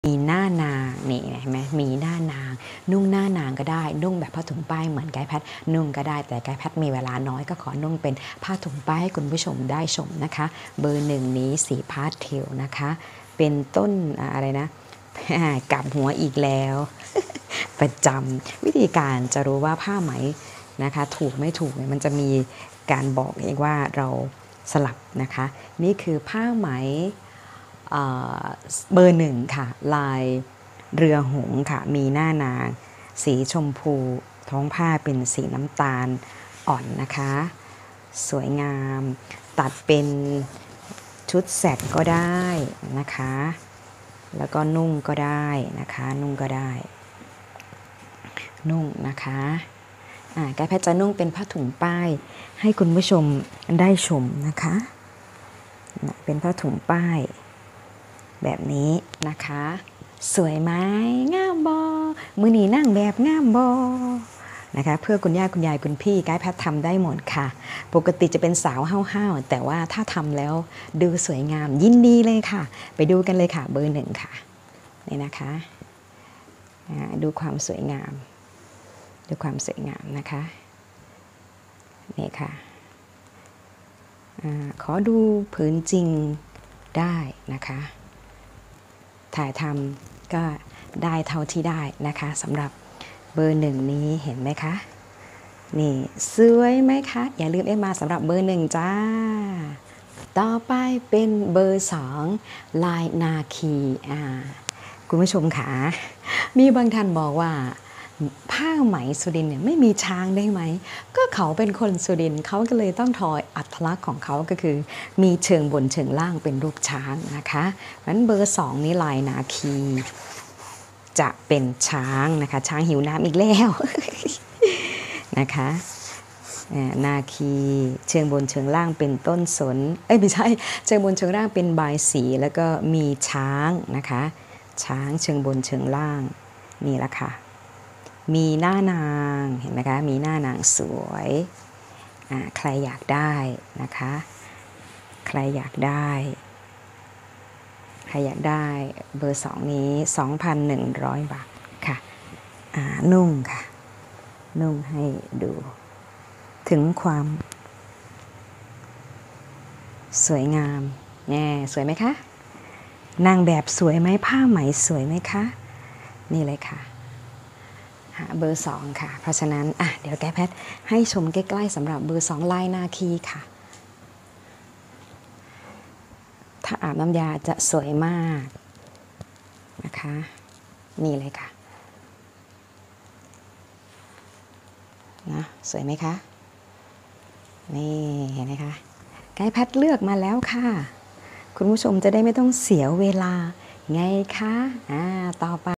มีหน้านางนี่เห็นไหมมีหน้านางนุ่งหน้านางก็ได้นุ่งแบบผ้าถุงป้ายเหมือนไกด์แพทนุ่งก็ได้แต่ไกด์แพทมีเวลาน้อยก็ขอนุ่งเป็นผ้าถุงป้ายให้คุณผู้ชมได้ชมนะคะเบอร์หนึ่งนี้สีพาสเทลนะคะเป็นต้นอะไรนะกลับหัวอีกแล้วประจำวิธีการจะรู้ว่าผ้าไหมนะคะถูกไม่ถูกมันจะมีการบอกเองว่าเราสลับนะคะนี่คือผ้าไหมเบอร์หนึ่งค่ะลายเรือหงส์ค่ะมีหน้านางสีชมพูท้องผ้าเป็นสีน้ำตาลอ่อนนะคะสวยงามตัดเป็นชุดแสกก็ได้นะคะแล้วก็นุ่งก็ได้นะคะนุ่งก็ได้นุ่งนะคะไกด์แพทย์จะนุ่งเป็นผ้าถุงป้ายให้คุณผู้ชมได้ชมนะคะเป็นผ้าถุงป้ายแบบนี้นะคะสวยไหมงามบอมือหนีนั่งแบบงามบอนะคะเพื่อคุณย่าคุณยายคุณพี่ไกด์แพททำได้หมดค่ะปกติจะเป็นสาวห้าวๆแต่ว่าถ้าทำแล้วดูสวยงามยินดีเลยค่ะไปดูกันเลยค่ะเบอร์หนึ่งค่ะนี่นะคะดูความสวยงามดูความสวยงามนะคะนี่ค่ะขอดูผืนจริงได้นะคะถ่ายทำก็ได้เท่าที่ได้นะคะสำหรับเบอร์หนึ่งนี้เห็นไหมคะนี่สวยไหมคะอย่าลืมมาสำหรับเบอร์หนึ่งจ้าต่อไปเป็นเบอร์สองลายนาคีคุณผู้ชมค่ะมีบางท่านบอกว่าผ้าไหมสุรินทร์เนี่ยไม่มีช้างได้ไหมก็เขาเป็นคนสุรินทร์เขาก็เลยต้องทอยอัตลักษณ์ของเขาก็คือมีเชิงบนเชิงล่างเป็นรูปช้างนะคะงั้นเบอร์สองนี้ลายนาคีจะเป็นช้างนะคะช้างหิวน้ำอีกแล้วนะคะนาคีเชิงบนเชิงล่างเป็นต้นสนไม่ใช่เชิงบนเชิงล่างเป็นบายสีแล้วก็มีช้างนะคะช้างเชิงบนเชิงล่างนี่แหละค่ะมีหน้านางเห็นไหมคะมีหน้านางสวยใครอยากได้นะคะใครอยากได้เบอร์สองนี้ 2,100 บาทค่ะนุ่งค่ะนุ่งให้ดูถึงความสวยงามแน่สวยไหมคะนางแบบสวยไหมผ้าไหมสวยไหมคะนี่เลยค่ะเบอร์สองค่ะเพราะฉะนั้นเดี๋ยวไกด์แพทให้ชมใกล้ๆสำหรับเบอร์สองลายนาคีค่ะถ้าอาบน้ำยาจะสวยมากนะคะนี่เลยค่ะนะสวยไหมคะนี่เห็นไหมคะไกด์แพทเลือกมาแล้วค่ะคุณผู้ชมจะได้ไม่ต้องเสียเวลาไงคะต่อไป